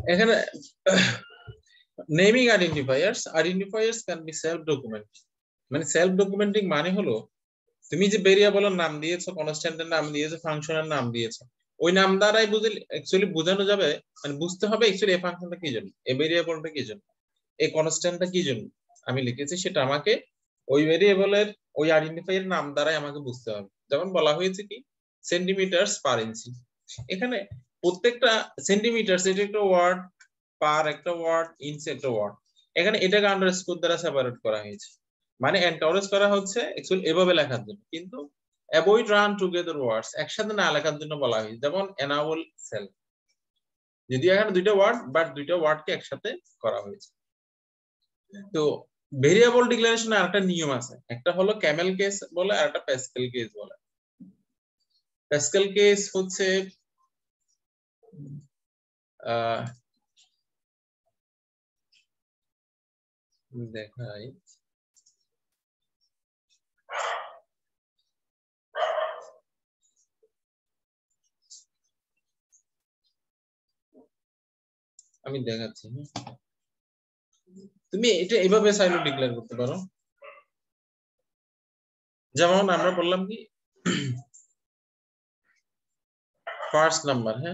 এখানে naming identifiers can be self document. মানে self documenting মানে হলো তুমি যে ভেরিয়েবলের নাম দিয়েছো, কনস্ট্যান্টের নাম দিয়েছো, ফাংশনের নাম দিয়েছো, ওই নাম দ্বারাই অ্যাকচুয়ালি বোঝানো যাবে, মানে বুঝতে হবে অ্যাকচুয়ালি এই ফাংশনটা কি জন্য, এই ভেরিয়েবলটা কি জন্য, এই কনস্ট্যান্টটা কি জন্য আমি লিখেছি, সেটা আমাকে ওই ভেরিয়েবলের ওই আইডেন্টিফায়ার নাম দ্বারাই আমাকে বুঝতে হবে। যেমন বলা হয়েছে কি সেন্টিমিটারস পার ইঞ্চি, এখানে প্রত্যেকটা সেন্টিমিটার এটা একটা ওয়ার্ড, পার একটা ওয়ার্ড, ইঞ্চ একটা ওয়ার্ড, এখানে এটাকে আন্ডারস্কোর দ্বারা সেপারেট করা হয়েছে, মানে এনকারেজ করা হচ্ছে অ্যাকচুয়ালি এভাবে লেখার জন্য, কিন্তু অ্যাভয়েড রান টুগেদার ওয়ার্ডস একসাথে না লেখার জন্য বলা হয়েছে। যেমন এনাবল সেল, যদি এখানে দুইটা ওয়ার্ড বাট দুইটা ওয়ার্ডকে একসাথে করা হয়েছে। তো ভেরিয়েবল ডিক্লারেশনে আরেকটা নিয়ম আছে, একটা হলো ক্যামেল কেস বলে আর একটা প্যাসকেল কেস বলে। প্যাসকেল কেস হচ্ছে দেখাই, আমি দেখাচ্ছি। তুমি এটা এভাবে চাইলে ডিক্লেয়ার করতে পারো, যেমন আমরা বললাম কি ফার্স্ট নাম্বার, হ্যাঁ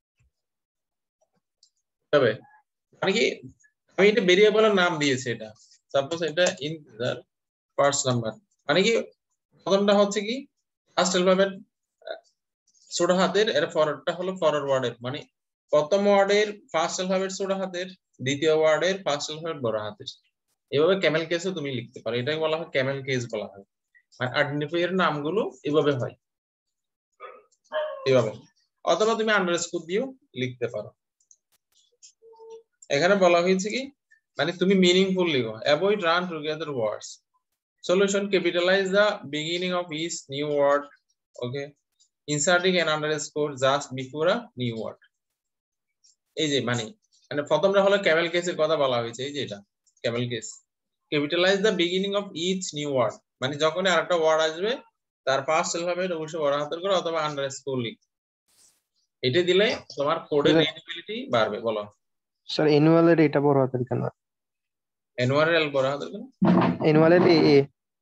তবে মানে কি আমি এটা ভেরিয়েবলের নাম দিয়েছি, এটা সাপোজ এটা ইন্টিজার ফার্স্ট নাম্বার, মানে কি প্রথমটা হচ্ছে কি ফার্স্ট অ্যালফাবেট ছোট হাতের, এর পরেরটা হলো পরের ওয়ার্ডের, মানে প্রথম ওয়ার্ডের ফার্স্ট অ্যালফাবেট ছোট হাতের, দ্বিতীয় ওয়ার্ডের ফার্স্ট অ্যালফাবেট বড় হাতের। এভাবে ক্যামেল কেসও তুমি লিখতে পারো, এটাকে বলা হয় ক্যামেল কেস বলা হয়। আর আইডেন্টিফায়ার নামগুলো এভাবে হয়, এভাবে, অথবা তুমি আন্ডারস্কোর দিয়েও লিখতে পারো। এখানে বলা হয়েছে কি মানে তুমি মিনিংফুল লিখো, avoid run together words, solution capitalize the beginning of each new word, okay, inserting an underscore just before a new word. এই যে মানে প্রথমটা হলো ক্যামেল কেসের কথা বলা হয়েছে, এই যে এটা camel case, capitalize the beginning of each new word, মানে যখন আরেকটা ওয়ার্ড আসবে তার ফার্স্ট অ্যালফাবেট অবশ্যই বড় হাতের করে অথবা আন্ডারস্কোর লিখ, এটা দিলে তোমার কোডের রিডেবিলিটি বাড়বে। বলো স্যার অ্যানুয়ালের এটা বড় হাতের কেন? অ্যানুয়াল বড় হাতের কেন? অ্যানুয়ালের এ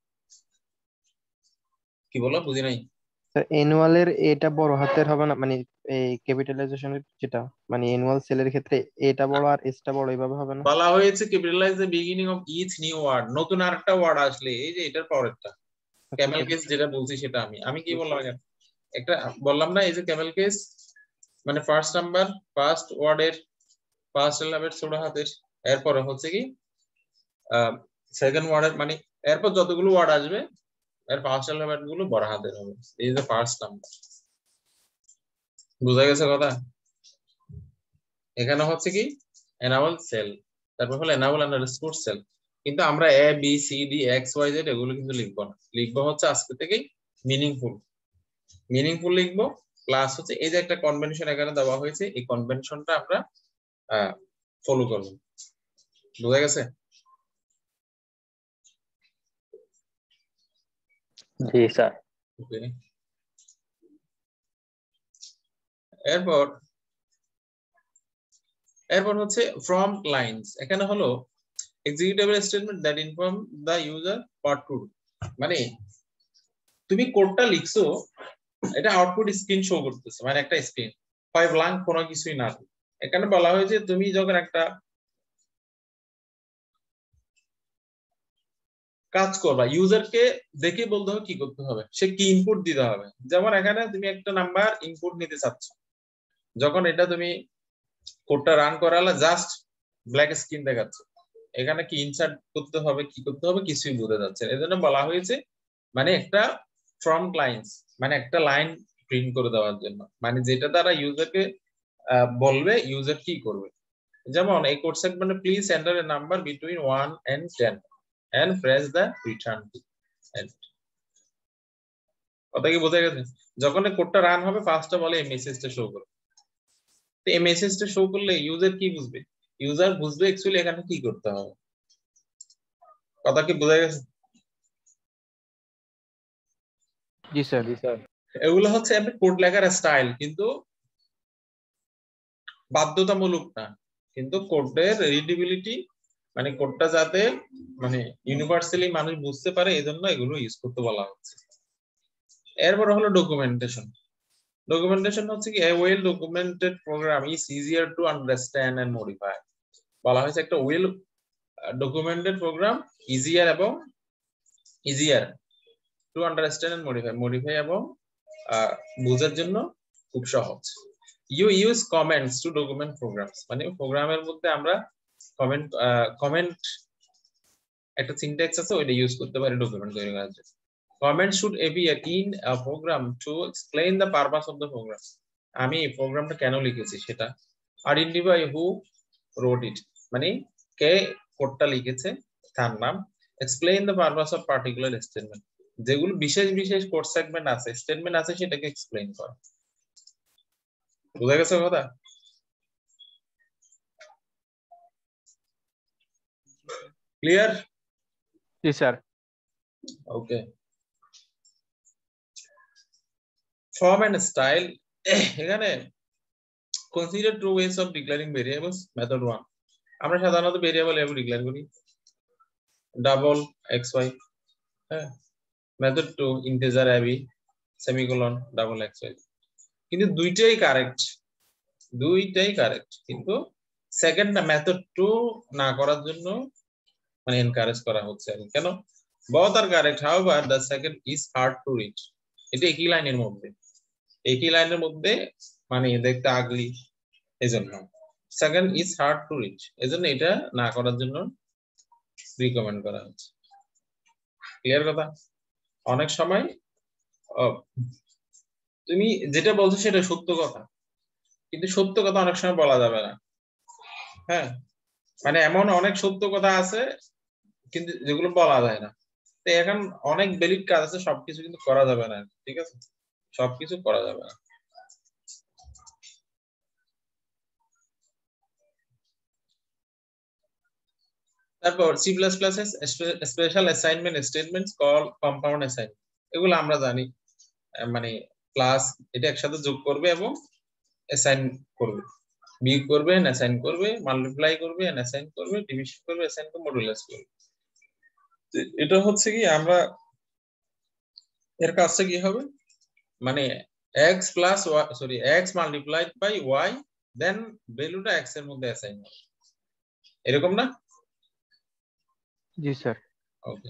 কি বলো বুঝি নাই। স্যার অ্যানুয়ালের এটা বড় হাতের হবে না, মানে এই ক্যাপিটালাইজেশনের যেটা, মানে অ্যানুয়াল সেলের ক্ষেত্রে এটা বড় আর এসটা বড় এইভাবে হবে না? বলা হয়েছে capitalize the beginning of each new word, নতুন আরেকটা ওয়ার্ড আসলে এই যে এটার পরেরটা আচ্ছা ক্যামেল স্যার। কেস যেটা বলছি সেটা আমি কি বললাম আগে, একটা বললাম না এই যে ক্যামেল কেস মানে ফার্স্ট নাম্বার ফার্স্ট ওয়ার্ডের ফার্স্ট অ্যালফাবেট ছোট হাতের, এরপরে হচ্ছে কি সেকেন্ড ওয়ার্ডের, মানে এরপর যতগুলো ওয়ার্ড আসবে এর ফার্স্ট অ্যালফাবেট গুলো বড় হাতের হবে, এই যে ফার্স্ট নাম্বার। বুঝা গেছে কথা? এখানে হচ্ছে কি এনাবল সেল, তারপর হলো এনাবল আন্ডারস্কোর সেল, কিন্তু আমরা A B C D X Y Z এগুলো কিন্তু লিখবো না, লিখবো হচ্ছে আজকে থেকেই মিনিংফুল, মিনিংফুল লিখবো। প্লাস হচ্ছে এই যে একটা কনভেনশন এখানে দেওয়া হয়েছে, এই কনভেনশনটা আমরা ফলো করবো। বুঝা গেছে? জি স্যার। এরপর এরপর হচ্ছে ফ্রম লাইনস, এখানে হলো executable statement that inform the user what to do, মানে তুমি কোডটা লিখছো, এটা আউটপুট স্ক্রিন শো করতেছে, মানে একটা স্ক্রিন হয় ব্ল্যাঙ্ক, কোনো কিছুই না। এখানে বলা হয়েছে তুমি যখন একটা কাজ করবা ইউজারকে দেখে বলতে হবে কি করতে হবে, সে কি ইনপুট দিতে হবে। যেমন এখানে তুমি একটা নাম্বার ইনপুট নিতে চাচ্ছ, যখন এটা তুমি কোডটা রান করালে জাস্ট ব্ল্যাক স্ক্রিন দেখাচ্ছে, এখানে কি ইনসার্ট করতে হবে কি করতে হবে কিছুই বোঝা যাচ্ছে না। এজন্য বলা হয়েছে মানে একটা ফ্রম লাইনস, মানে একটা লাইন প্রিন্ট করে দেওয়ার জন্য, মানে যেটা দ্বারা ইউজারকে বলবে ইউজার কি করবে। যেমন এই কোড সেগমেন্টে please enter a number between 1 and 10 and press the return key। কথা কি বোঝা গেছে? যখন এই কোডটা রান হবে ফার্স্টে বলে এই মেসেজটা শো করবে, তো এই মেসেজটা শো করলে ইউজার কি বুঝবে? ইউজার বুঝবে অ্যাকচুয়ালি এখানে কি করতে হবে। কথা কি বোঝা গেছে? জি স্যার। জি স্যার। এগুলো হচ্ছে আপনি কোড লেখার স্টাইল, কিন্তু বাধ্যতামূলক না। কিন্তু কোডের রিডিবিলিটি মানে কোডটা যাতে মানে ইউনিভার্সালি মানুষ বুঝতে পারে এজন্য এগুলো ইউজ করতে বলা হচ্ছে। এরপর হলো ডকুমেন্টেশন। ডকুমেন্টেশন হচ্ছে কি, a well documented program is easier to understand and modify। বলা হয়েছে একটা well documented program easier to understand and modify এবং বোঝার জন্য খুব সহজ। You use comments to document programs, মানে প্রোগ্রামের মধ্যে আমরা কমেন্ট একটা সিনট্যাক্স আছে ওইটা ইউজ করতে পারি ডকুমেন্ট তৈরি করার জন্য। Comments should appear in a program to explain the purpose of the program। আমি প্রোগ্রামটা কেন লিখেছি সেটা। Identify who wrote it, মানে কে কোডটা লিখেছে তার নাম। Explain the purpose of particular statement, যেগুলো বিশেষ কোড সেগমেন্ট আছে স্টেটমেন্ট আছে সেটাকে এক্সপ্লেইন করা। বুঝা গেছে কথা? ক্লিয়ার? জি sir. Okay. Form and style, এখানে consider two ways of declaring variables. Method 1, আমরা সাধারণত ভেরিয়েবল এভাবে ডিক্লেয়ার করি, ডাবল xy। হ্যাঁ। Method 2, integer AB semicolon double xy। কিন্তু দুইটাই কারেক্ট, কিন্তু সেকেন্ডটা মেথড 2 না করার জন্য মানে এনকারেজ করা হচ্ছে। কেন? both are correct, however the second is hard to read। এটা একই লাইনের মধ্যে মানে দেখতে আগলি, এজন্য second is hard to read, এজন্য এটা না করার জন্য রিকমেন্ড করা হচ্ছে। ক্লিয়ার কথা? অনেক সময় তুমি যেটা বলছো সেটা সত্য কথা, কিন্তু সত্য কথা অনেক সময় বলা যাবে না। হ্যাঁ, মানে এমন অনেক সত্য কথা আছে কিন্তু যেগুলো বলা যায় না। তো এখন অনেক ভ্যালিড কাজ আছে, সবকিছু কিন্তু করা যাবে না। ঠিক আছে, সবকিছু করা যাবে না। তারপর C++ special assignment statements call compound assignment. এগুলো আমরা জানি, মানে ক্লাস এটা একসাথে যোগ করবে এবং অ্যাসাইন করবে, বিয়োগ করবে, অ্যাসাইন করবে, মাল্টিপ্লাই করবে, অ্যাসাইন করবে, ডিভিশন করবে, অ্যাসাইন করবে, মডুলাস করবে। এটা হচ্ছে কি আমরা এর কাজটা কি হবে, মানে x multiplied by y, then ভ্যালুটা x এর মধ্যে অ্যাসাইন হবে, এরকম না? জি স্যার। ওকে।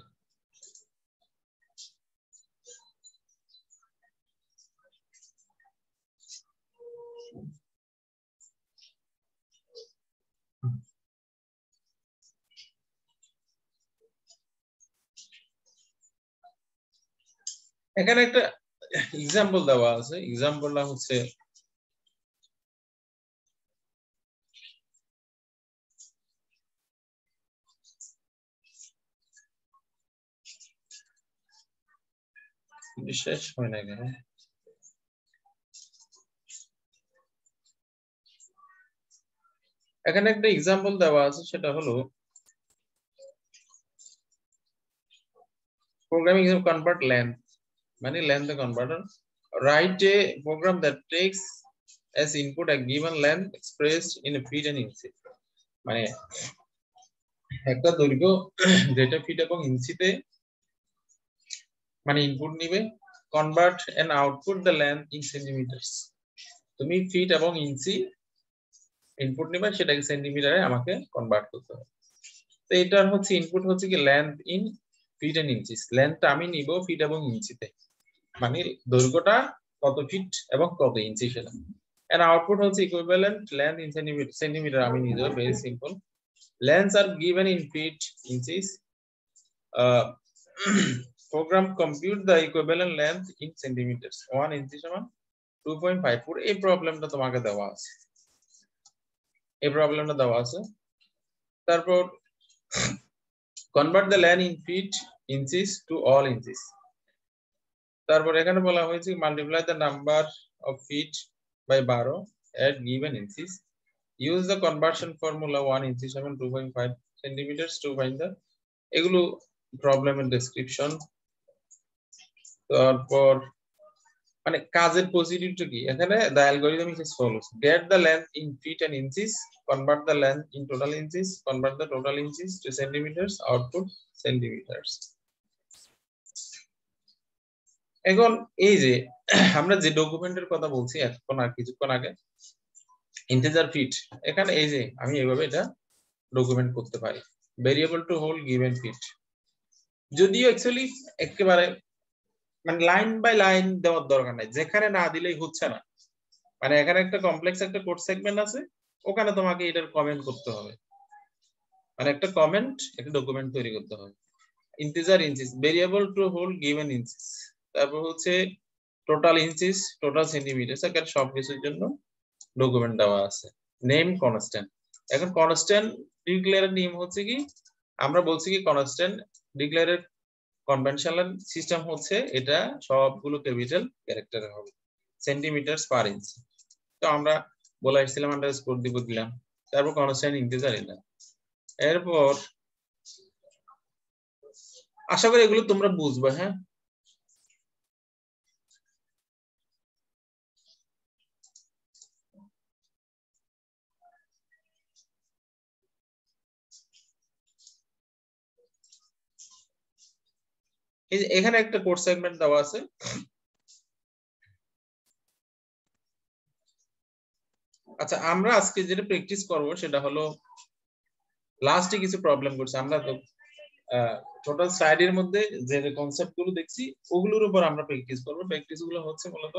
এখানে একটা এক্সাম্পল দেওয়া আছে, এক্সাম্পলটা হচ্ছে বিশেষ হয় না কেন, এখানে একটা এক্সাম্পল দেওয়া আছে, সেটা হলো programming is convert length, মানে length converter, write a program that takes as input a given length expressed in a feet and inch। মানে একটা দৈর্ঘ্য যেটা ফিট এবং ইঞ্চিতে মানে ইনপুট নিবে, convert and output the length in centimeters. তুমি ফিট এবং ইঞ্চি ইনপুট নিবে, সেটাকে সেন্টিমিটারে আমাকে কনভার্ট করতে হবে। তো এটার হচ্ছে ইনপুট হচ্ছে কি length in feet and inches, লেন্থটা আমি নিব ফিট এবং ইঞ্চিতে, মানে দৈর্ঘ্যটা কত ফিট এবং কত ইঞ্চি সেটা। এন্ড আউটপুট হচ্ছে ইকুইভ্যালেন্ট লেন্থ ইন সেন্টিমিটার আমি নিব। Very simple, lengths are given in feet, inches. Program compute the equivalent length in centimeters। 1 ইঞ্চি সমান 2.54। এই প্রবলেমটা তোমাকে দেওয়া আছে, তারপর convert the length in feet inches to all inches। তারপর এখানে বলা হয়েছে multiply the number of feet by 12 at given inches। Use the conversion formula 1 inches সমান 2.5 centimeters to find the, এগুলো প্রবলেমের ডেসক্রিপশন। তারপর মানে কাজের প্রসিডিউরটা কি এখানে the algorithm is as follows: get the length in feet and inches, convert the length in total inches, convert the total inches to centimeters, output centimeters. এখন এই যে আমরা যে ডকুমেন্টের কথা বলছি এখন আর কিছুক্ষণ আগে ইন্টিজার ফিট, এখানে এই যে আমি এইভাবে এটা ডকুমেন্ট করতে পারি variable to hold given feet. যদিও অ্যাকচুয়ালি একেবারে মানে লাইন বাই লাইন দেওয়ার দরকার নাই, যেখানে না দিলেই হচ্ছে না। মানে এখানে একটা কমপ্লেক্স একটা কোড সেগমেন্ট আছে, ওখানে তোমাকে এটার কমেন্ট করতে হবে, মানে একটা কমেন্ট একটা ডকুমেন্ট তৈরি করতে হবে। Integer inches variable to hold given inches, তারপর হচ্ছে টোটাল ইঞ্চিস, টোটাল সেন্টিমিটার, এখানে সব কিছুর জন্য ডকুমেন্ট দেওয়া আছে। নেম কনস্ট্যান্ট, এখন কনস্ট্যান্ট ডিক্লেয়ারের নিয়ম হচ্ছে কি, আমরা বলছি কি কনস্ট্যান্ট ডিক্লেয়ারের কনভেনশনাল সিস্টেম হচ্ছে এটা সবগুলো ক্যাপিটাল ক্যারেক্টারে হবে, সেন্টিমিটার পার ইঞ্চি। তো আমরা বলে আসছিলাম আন্ডারস্কোর দিব দিলাম, তারপর কনস্ট্যান্ট ইন্টিজার এলাম। এরপর আশা করি এগুলো তোমরা বুঝবে। হ্যাঁ, এখানে একটা কোড সেগমেন্ট দেওয়া আছে। আচ্ছা, আমরা আজকে যেটা প্র্যাকটিস করব সেটা হলো লাস্টে কিছু প্রবলেম করছে, আমরা তো টোটাল স্লাইডের মধ্যে যে কনসেপ্ট গুলো দেখছি ওগুলোর উপর আমরা প্র্যাকটিস করব। প্র্যাকটিস গুলো হচ্ছে মূলত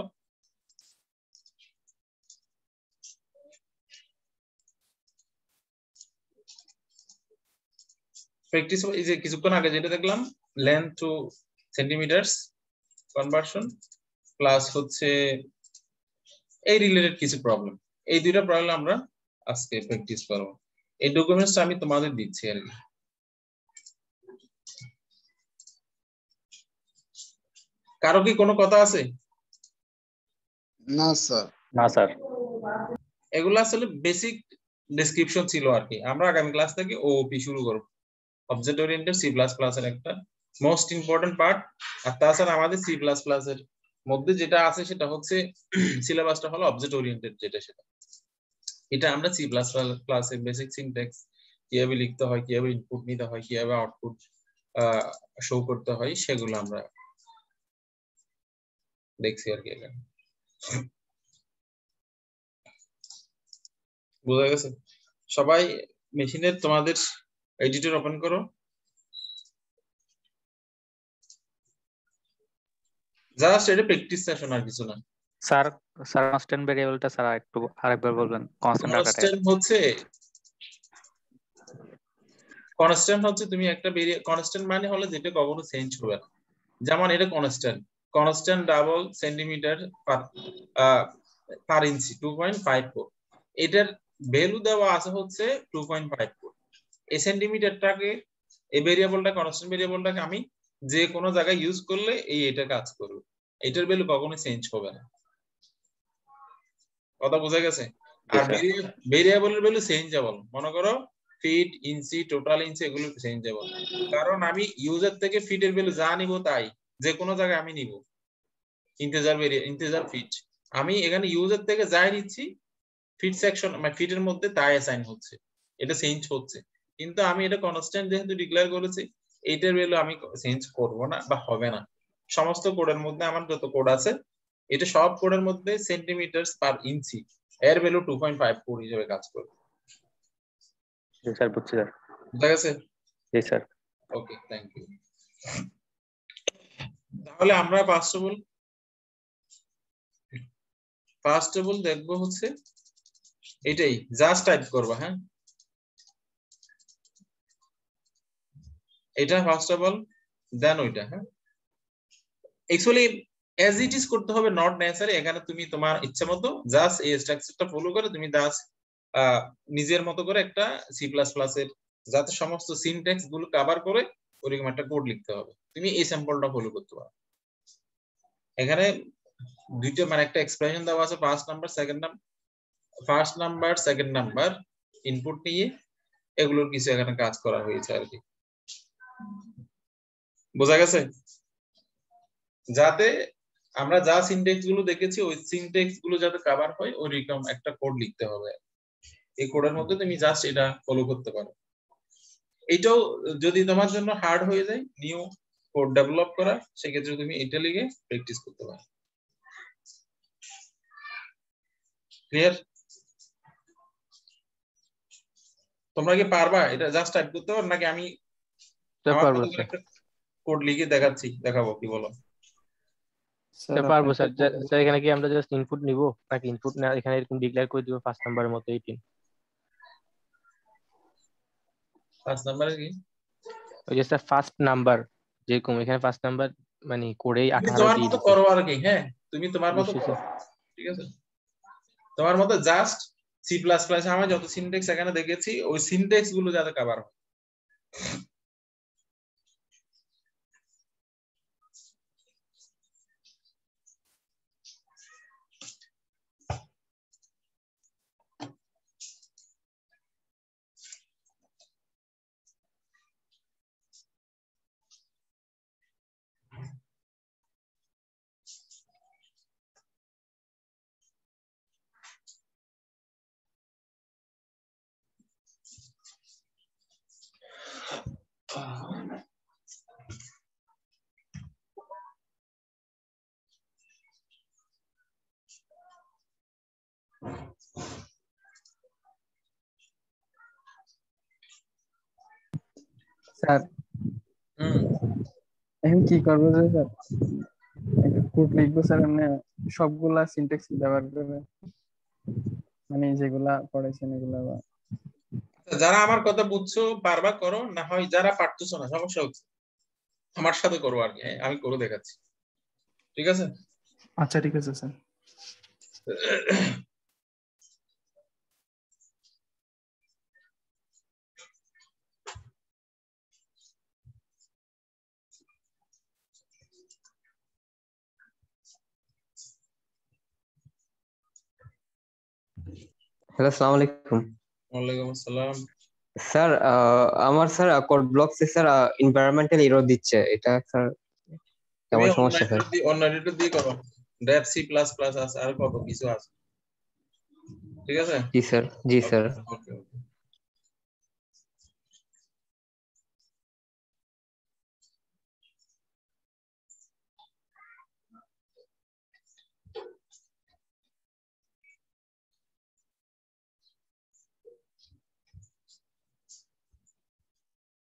প্র্যাকটিস এই যে কিছুক্ষণ আগে যেটা দেখলাম length to centimetres conversion plus হচ্ছে এই রিলেটেড কিছু প্রবলেম, এই দুইটা প্রবলেম আমরা আজকে প্র্যাকটিস করব। এই ডকুমেন্টসটা আমি তোমাদের দিচ্ছি আর কি। কারো কি কোনো কথা আছে? না স্যার। না স্যার। এগুলো আসলে বেসিক ডেসক্রিপশন ছিল আর কি। আমরা আগামী ক্লাস থেকে ওওপি শুরু করব, object oriented C plus plus এর একটা মোস্ট ইম্পর্টেন্ট পার্ট। আর তাছাড়া আমাদের সি প্লাস প্লাস এর মধ্যে যেটা আছে সেটা হচ্ছে সিলেবাসটা হলো অবজেক্ট ওরিয়েন্টেড, যেটা সেটা এটা আমরা সি প্লাস প্লাস এর বেসিক সিনট্যাক্স কিভাবে লিখতে হয়, কিভাবে ইনপুট নিতে হয়, কিভাবে আউটপুট শো করতে হয় সেগুলো আমরা দেখছি আর কি। এখানে বোঝা গেছে? সবাই মেশিনের তোমাদের এডিটর ওপেন করো। জাস্ট এটা প্র্যাকটিস সেশন আর কিছু না। স্যার কনস্ট্যান্ট ভেরিয়েবলটা স্যার একটু আরেকবার বলবেন। কনস্ট্যান্ট হচ্ছে তুমি একটা কনস্ট্যান্ট মানে হলো যেটা কখনো চেঞ্জ হবে না। যেমন এটা constant double centimetre per inch 2.54, এটার ভ্যালু দেওয়া আছে হচ্ছে 2.54। এই সেন্টিমিটারটাকে এই ভেরিয়েবলটা কনস্ট্যান্ট ভেরিয়েবলটাকে আমি যে কোনো জায়গায় ইউজ করলে এটা কাজ করবে, এটার ভ্যালু কখনো চেঞ্জ হবে না। কথা বোঝা গেছে? আর ভেরিয়েবলের ভ্যালু চেঞ্জেবল, মনে করো ফিট, ইঞ্চি, টোটাল ইঞ্চি, এগুলো চেঞ্জেবল। কারণ আমি ইউজার থেকে ফিটের ভ্যালু যা নিব তাই যে কোনো জায়গায় আমি নিব। ইন্টিজার ফিট আমি এখানে ইউজার থেকে যাই নিচ্ছি, ফিট সেকশন মানে ফিটের মধ্যে তাই অ্যাসাইন হচ্ছে, এটা চেঞ্জ হচ্ছে। কিন্তু আমি এটা কনস্ট্যান্ট যেহেতু ডিক্লেয়ার করেছি, এইটার ভ্যালু আমি চেঞ্জ করব না বা হবে না। সমস্ত কোডের মধ্যে আমার যত কোড আছে এটা সব কোডের মধ্যে সেন্টিমিটার পার ইঞ্চি এর ভ্যালু 2.54 হিসেবে কাজ করবে। জি স্যার, বুঝছি স্যার। বুঝা গেছে? জি স্যার। Okay, thank you. তাহলে আমরা ফার্স্ট অফ অল দেখবো হচ্ছে এটাই, জাস্ট টাইপ করবা। হ্যাঁ, এটা ফার্স্ট অফ অল, দেন ওইটা। হ্যাঁ, অ্যাকচুয়ালি এজ ইট ইজ করতে হবে, নট নেসেসারি। এখানে তুমি তোমার ইচ্ছা মতো জাস্ট এই স্ট্রাকচারটা ফলো করে তুমি জাস্ট নিজের মতো করে একটা সি প্লাস প্লাস এর যাতে সমস্ত সিনট্যাক্স গুলো কভার করে ওরকম একটা কোড লিখতে হবে। তুমি এই স্যাম্পলটা ফলো করতে পারো। এখানে দুইটা মানে একটা এক্সপ্রেশন দেওয়া আছে, first number second number input নিয়ে এগুলোর কিছু এখানে কাজ করা হয়েছে আর কি। বোঝা গেছে? যাতে আমরা যা সিনট্যাক্স গুলো দেখেছি ওই সিনট্যাক্স গুলো যাতে কভার হয় ওইরকম একটা কোড লিখতে হবে। এই কোডের মধ্যে তুমি জাস্ট এটা ফলো করতে পারো। এটাও যদি তোমার জন্য হার্ড হয়ে যায় নিউ কোড ডেভেলপ করা, সেক্ষেত্রে তুমি এটা লিখে প্র্যাকটিস করতে পারো। ক্লিয়ার? তোমরা কি পারবা এটা জাস্ট টাইপ করতে পারো নাকি আমি আমার মতো করে একটা কোড লিখে দেখাবো কি বলো? পারবো স্যার। স্যার এখানে কি আমরা জাস্ট ইনপুট নিব নাকি ইনপুট না এখানে এরকম ডিক্লেয়ার করে দিব ফার্স্ট নাম্বারের মতো 18? ফার্স্ট নাম্বার কি? ওই যে স্যার ফার্স্ট নাম্বার যেরকম এখানে ফার্স্ট নাম্বার মানে কোডেই 18 তোমার দিয়ে মতো দিছে। করো আর কি। হ্যাঁ তুমি তোমার মতো করো, ঠিক আছে? তোমার মতো জাস্ট সি প্লাস প্লাস আমরা যত সিনট্যাক্স এখানে দেখেছি ওই সিনট্যাক্স গুলো যাতে কভার হয়। স্যার এখন কি করবো যে স্যার একটা কোড লিখবো স্যার, মানে সবগুলা সিনট্যাক্স ব্যবহার করে, মানে যেগুলা পড়াইছেন এগুলা। যারা আমার কথা বুঝছো পারবা করো, না হয় যারা পারতেছো না সমস্যা হচ্ছে আমার সাথে করো আর কি। হ্যাঁ আমি করে দেখাচ্ছি, ঠিক আছে? আচ্ছা ঠিক আছে স্যার। হ্যালো, আসসালামু আলাইকুম। ওয়ালাইকুম আসসালাম। স্যার আমার স্যার কোড ব্লকসে স্যার এনভায়রনমেন্টাল এরর দিচ্ছে, এটা স্যার তুমি কেমন সমস্যা স্যার? অন্য এডিটর দিয়ে করো, ডেভ সি প্লাস প্লাস আছে আর কত কিছু আছে, ঠিক আছে? জি স্যার, জি স্যার। Okay okay.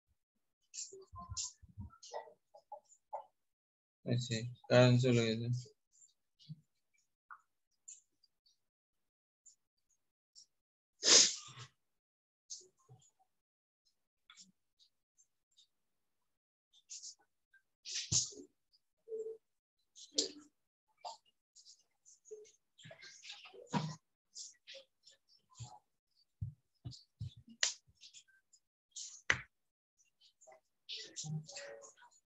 আচ্ছা কারেন্ট চলে গেছে।